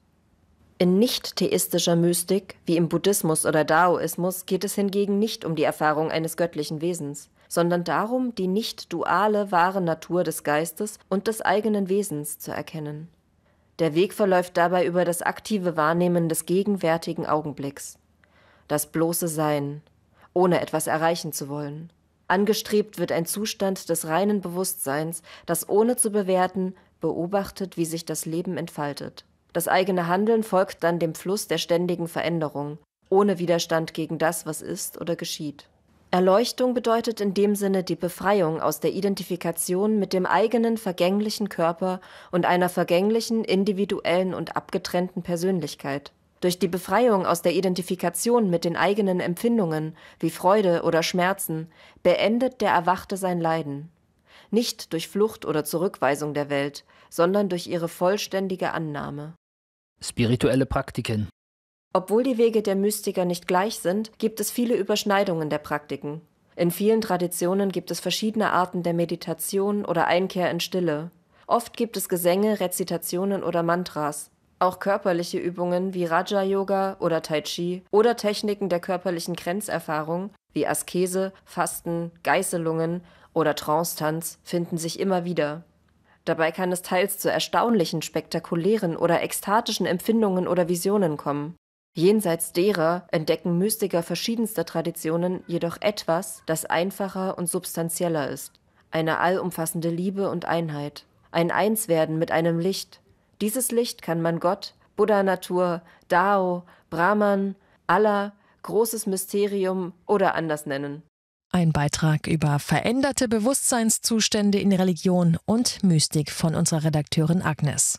In nicht-theistischer Mystik, wie im Buddhismus oder Daoismus, geht es hingegen nicht um die Erfahrung eines göttlichen Wesens, sondern darum, die nicht duale, wahre Natur des Geistes und des eigenen Wesens zu erkennen. Der Weg verläuft dabei über das aktive Wahrnehmen des gegenwärtigen Augenblicks. Das bloße Sein, ohne etwas erreichen zu wollen. Angestrebt wird ein Zustand des reinen Bewusstseins, das ohne zu bewerten beobachtet, wie sich das Leben entfaltet. Das eigene Handeln folgt dann dem Fluss der ständigen Veränderung, ohne Widerstand gegen das, was ist oder geschieht. Erleuchtung bedeutet in dem Sinne die Befreiung aus der Identifikation mit dem eigenen vergänglichen Körper und einer vergänglichen, individuellen und abgetrennten Persönlichkeit. Durch die Befreiung aus der Identifikation mit den eigenen Empfindungen, wie Freude oder Schmerzen, beendet der Erwachte sein Leiden. Nicht durch Flucht oder Zurückweisung der Welt, sondern durch ihre vollständige Annahme. Spirituelle Praktiken. Obwohl die Wege der Mystiker nicht gleich sind, gibt es viele Überschneidungen der Praktiken. In vielen Traditionen gibt es verschiedene Arten der Meditation oder Einkehr in Stille. Oft gibt es Gesänge, Rezitationen oder Mantras. Auch körperliche Übungen wie Raja-Yoga oder Tai Chi oder Techniken der körperlichen Grenzerfahrung wie Askese, Fasten, Geißelungen oder Trance-Tanz finden sich immer wieder. Dabei kann es teils zu erstaunlichen, spektakulären oder ekstatischen Empfindungen oder Visionen kommen. Jenseits derer entdecken Mystiker verschiedenster Traditionen jedoch etwas, das einfacher und substanzieller ist. Eine allumfassende Liebe und Einheit. Ein Einswerden mit einem Licht. Dieses Licht kann man Gott, Buddha-Natur, Dao, Brahman, Allah, großes Mysterium oder anders nennen. Ein Beitrag über veränderte Bewusstseinszustände in Religion und Mystik von unserer Redakteurin Agnes.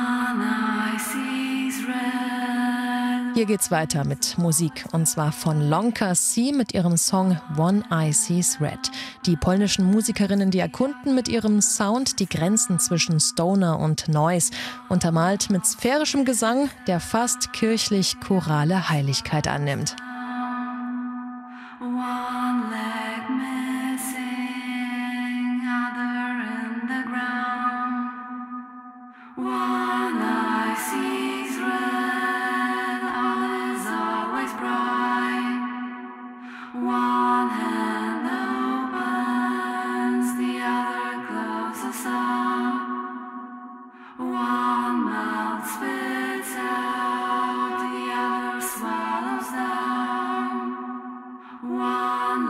Hier geht's weiter mit Musik, und zwar von Lonka C mit ihrem Song One Eye Sees Red. Die polnischen Musikerinnen, die erkunden mit ihrem Sound die Grenzen zwischen Stoner und Noise, untermalt mit sphärischem Gesang, der fast kirchlich-chorale Heiligkeit annimmt. One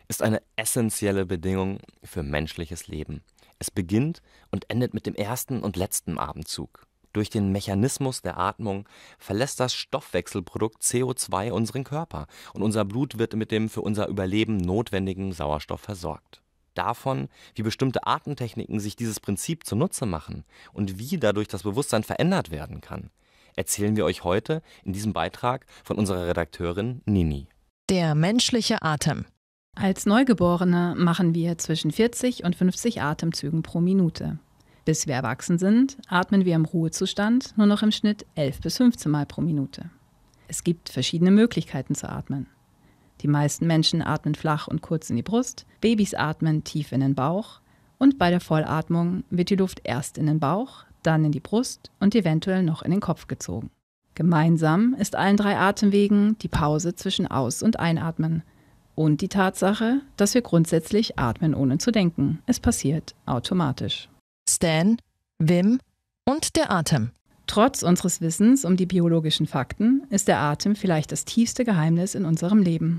ist eine essentielle Bedingung für menschliches Leben. Es beginnt und endet mit dem ersten und letzten Atemzug. Durch den Mechanismus der Atmung verlässt das Stoffwechselprodukt CO2 unseren Körper und unser Blut wird mit dem für unser Überleben notwendigen Sauerstoff versorgt. Davon, wie bestimmte Atemtechniken sich dieses Prinzip zunutze machen und wie dadurch das Bewusstsein verändert werden kann, erzählen wir euch heute in diesem Beitrag von unserer Redakteurin Nini. Der menschliche Atem. Als Neugeborene machen wir zwischen 40 und 50 Atemzügen pro Minute. Bis wir erwachsen sind, atmen wir im Ruhezustand nur noch im Schnitt 11 bis 15 Mal pro Minute. Es gibt verschiedene Möglichkeiten zu atmen. Die meisten Menschen atmen flach und kurz in die Brust, Babys atmen tief in den Bauch und bei der Vollatmung wird die Luft erst in den Bauch, dann in die Brust und eventuell noch in den Kopf gezogen. Gemeinsam ist allen 3 Atemwegen die Pause zwischen Aus- und Einatmen und die Tatsache, dass wir grundsätzlich atmen ohne zu denken. Es passiert automatisch. Stan, Wim und der Atem. Trotz unseres Wissens um die biologischen Fakten ist der Atem vielleicht das tiefste Geheimnis in unserem Leben.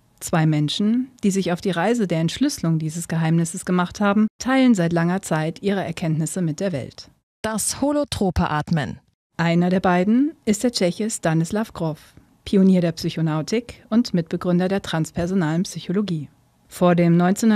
2 Menschen, die sich auf die Reise der Entschlüsselung dieses Geheimnisses gemacht haben, teilen seit langer Zeit ihre Erkenntnisse mit der Welt. Das holotrope Atmen. Einer der beiden ist der Tscheche Stanislav Grof, Pionier der Psychonautik und Mitbegründer der transpersonalen Psychologie. Vor dem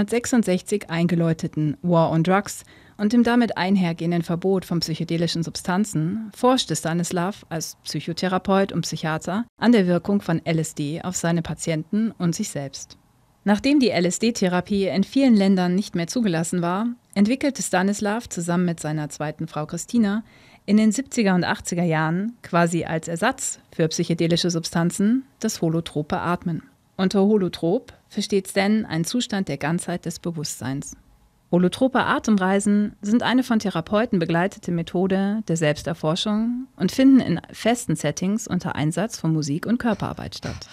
1966 eingeläuteten War on Drugs und dem damit einhergehenden Verbot von psychedelischen Substanzen forschte Stanislav als Psychotherapeut und Psychiater an der Wirkung von LSD auf seine Patienten und sich selbst. Nachdem die LSD-Therapie in vielen Ländern nicht mehr zugelassen war, entwickelte Stanislav zusammen mit seiner zweiten Frau Christina in den 70er und 80er Jahren quasi als Ersatz für psychedelische Substanzen das holotrope Atmen. Unter Holotrop versteht Stan einen Zustand der Ganzheit des Bewusstseins. Holotrope Atemreisen sind eine von Therapeuten begleitete Methode der Selbsterforschung und finden in festen Settings unter Einsatz von Musik und Körperarbeit statt.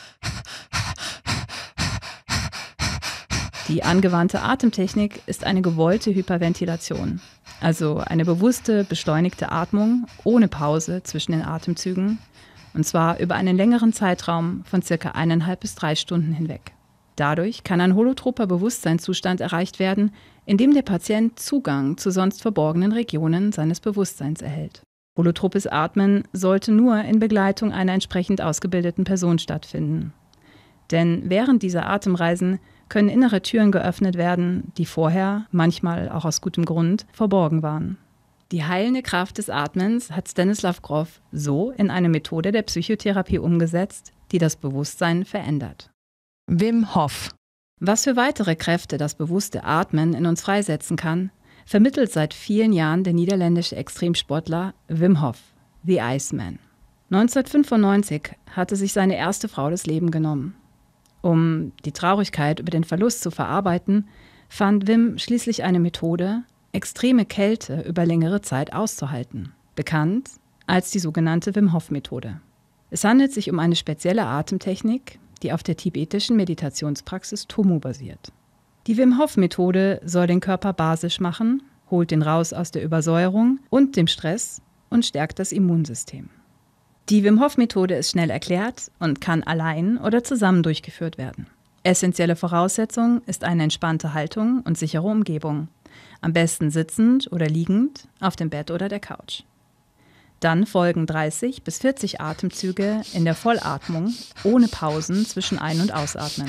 Die angewandte Atemtechnik ist eine gewollte Hyperventilation, also eine bewusste, beschleunigte Atmung ohne Pause zwischen den Atemzügen, und zwar über einen längeren Zeitraum von ca. 1,5 bis 3 Stunden hinweg. Dadurch kann ein holotroper Bewusstseinszustand erreicht werden, in dem der Patient Zugang zu sonst verborgenen Regionen seines Bewusstseins erhält. Holotropes Atmen sollte nur in Begleitung einer entsprechend ausgebildeten Person stattfinden. Denn während dieser Atemreisen können innere Türen geöffnet werden, die vorher, manchmal auch aus gutem Grund, verborgen waren. Die heilende Kraft des Atmens hat Stanislav Grof so in eine Methode der Psychotherapie umgesetzt, die das Bewusstsein verändert. Wim Hof. Was für weitere Kräfte das bewusste Atmen in uns freisetzen kann, vermittelt seit vielen Jahren der niederländische Extremsportler Wim Hof, The Iceman. 1995 hatte sich seine erste Frau das Leben genommen. Um die Traurigkeit über den Verlust zu verarbeiten, fand Wim schließlich eine Methode, extreme Kälte über längere Zeit auszuhalten, bekannt als die sogenannte Wim-Hof-Methode. Es handelt sich um eine spezielle Atemtechnik, die auf der tibetischen Meditationspraxis Tummo basiert. Die Wim-Hof-Methode soll den Körper basisch machen, holt den raus aus der Übersäuerung und dem Stress und stärkt das Immunsystem. Die Wim-Hof-Methode ist schnell erklärt und kann allein oder zusammen durchgeführt werden. Essentielle Voraussetzung ist eine entspannte Haltung und sichere Umgebung. Am besten sitzend oder liegend, auf dem Bett oder der Couch. Dann folgen 30 bis 40 Atemzüge in der Vollatmung, ohne Pausen zwischen Ein- und Ausatmen.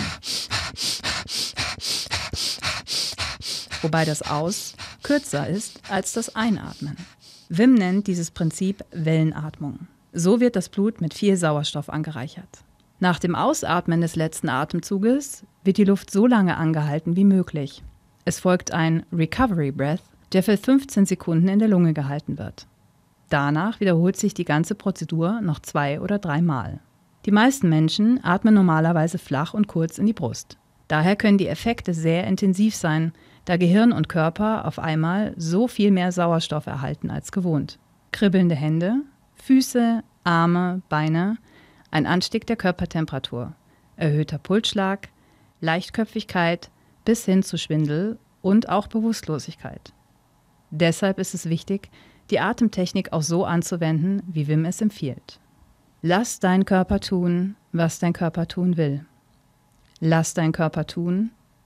Wobei das Aus kürzer ist als das Einatmen. Wim nennt dieses Prinzip Wellenatmung. So wird das Blut mit viel Sauerstoff angereichert. Nach dem Ausatmen des letzten Atemzuges wird die Luft so lange angehalten wie möglich. Es folgt ein Recovery Breath, der für 15 Sekunden in der Lunge gehalten wird. Danach wiederholt sich die ganze Prozedur noch 2 oder 3 Mal. Die meisten Menschen atmen normalerweise flach und kurz in die Brust. Daher können die Effekte sehr intensiv sein, da Gehirn und Körper auf einmal so viel mehr Sauerstoff erhalten als gewohnt. Kribbelnde Hände, Füße, Arme, Beine, ein Anstieg der Körpertemperatur, erhöhter Pulsschlag, Leichtköpfigkeit bis hin zu Schwindel und auch Bewusstlosigkeit. Deshalb ist es wichtig, die Atemtechnik auch so anzuwenden, wie Wim es empfiehlt. Lass deinen Körper tun, was dein Körper tun will. Lass deinen Körper tun,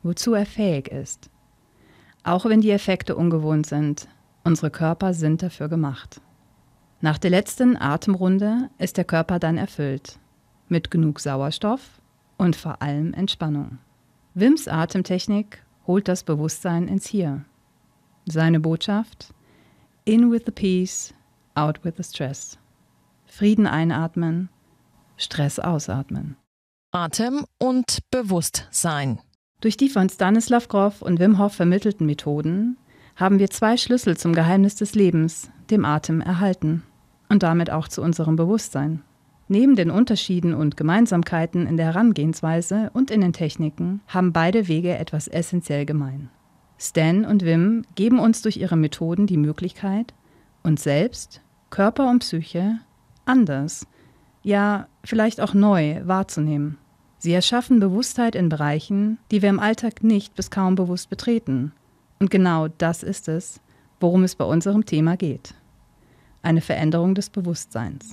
wozu er fähig ist. Auch wenn die Effekte ungewohnt sind, unsere Körper sind dafür gemacht. Nach der letzten Atemrunde ist der Körper dann erfüllt, mit genug Sauerstoff und vor allem Entspannung. Wims Atemtechnik holt das Bewusstsein ins Hier. Seine Botschaft: In with the peace, out with the stress. Frieden einatmen, Stress ausatmen. Atem und Bewusstsein. Durch die von Stanislav Grof und Wim Hof vermittelten Methoden haben wir 2 Schlüssel zum Geheimnis des Lebens, dem Atem, erhalten und damit auch zu unserem Bewusstsein. Neben den Unterschieden und Gemeinsamkeiten in der Herangehensweise und in den Techniken haben beide Wege etwas essentiell gemein. Stan und Wim geben uns durch ihre Methoden die Möglichkeit, uns selbst, Körper und Psyche anders, ja vielleicht auch neu wahrzunehmen. Sie erschaffen Bewusstheit in Bereichen, die wir im Alltag nicht bis kaum bewusst betreten. Und genau das ist es, worum es bei unserem Thema geht. Eine Veränderung des Bewusstseins.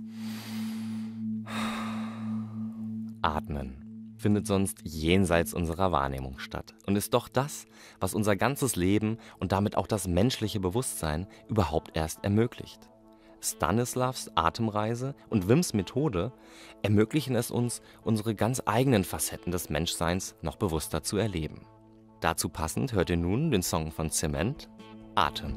Atmen findet sonst jenseits unserer Wahrnehmung statt und ist doch das, was unser ganzes Leben und damit auch das menschliche Bewusstsein überhaupt erst ermöglicht. Stanislavs Atemreise und Wims Methode ermöglichen es uns, unsere ganz eigenen Facetten des Menschseins noch bewusster zu erleben. Dazu passend hört ihr nun den Song von Zement, Atem.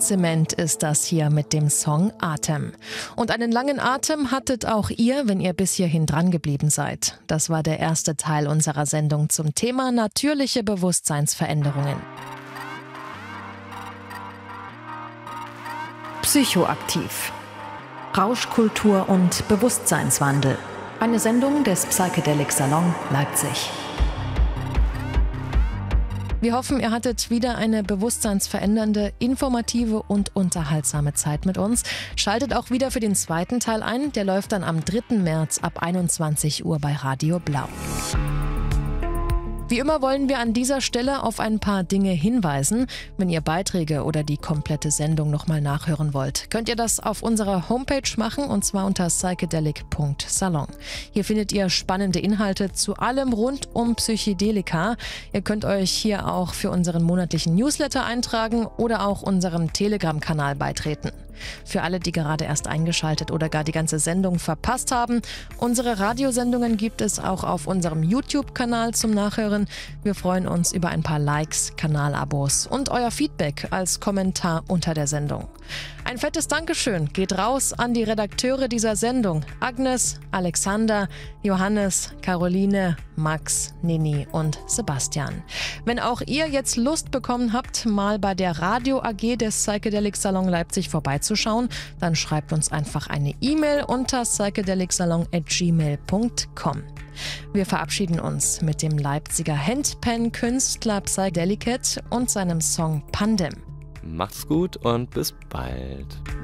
Zement ist das hier mit dem Song Atem. Und einen langen Atem hattet auch ihr, wenn ihr bis hierhin dran geblieben seid. Das war der erste Teil unserer Sendung zum Thema natürliche Bewusstseinsveränderungen. Psychoaktiv. Rauschkultur und Bewusstseinswandel. Eine Sendung des Psychedelic Salon Leipzig. Wir hoffen, ihr hattet wieder eine bewusstseinsverändernde, informative und unterhaltsame Zeit mit uns. Schaltet auch wieder für den zweiten Teil ein. Der läuft dann am 3. März ab 21 Uhr bei Radio Blau. Wie immer wollen wir an dieser Stelle auf ein paar Dinge hinweisen. Wenn ihr Beiträge oder die komplette Sendung nochmal nachhören wollt, könnt ihr das auf unserer Homepage machen, und zwar unter psychedelic.salon. Hier findet ihr spannende Inhalte zu allem rund um Psychedelika. Ihr könnt euch hier auch für unseren monatlichen Newsletter eintragen oder auch unserem Telegram-Kanal beitreten. Für alle, die gerade erst eingeschaltet oder gar die ganze Sendung verpasst haben, unsere Radiosendungen gibt es auch auf unserem YouTube-Kanal zum Nachhören. Wir freuen uns über ein paar Likes, Kanalabos und euer Feedback als Kommentar unter der Sendung. Ein fettes Dankeschön geht raus an die Redakteure dieser Sendung: Agnes, Alexander, Johannes, Caroline, Max, Nini und Sebastian. Wenn auch ihr jetzt Lust bekommen habt, mal bei der Radio AG des Psychedelic Salon Leipzig vorbeizuschauen, dann schreibt uns einfach eine E-Mail unter psychedelicsalon@gmail.com. Wir verabschieden uns mit dem Leipziger Handpan-Künstler Psychedelicat und seinem Song Pandem. Macht's gut und bis bald.